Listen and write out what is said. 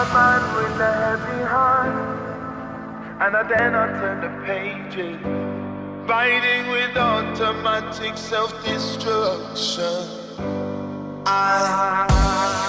a man with a heavy heart, and I dare not turn the pages, fighting with automatic self-destruction. I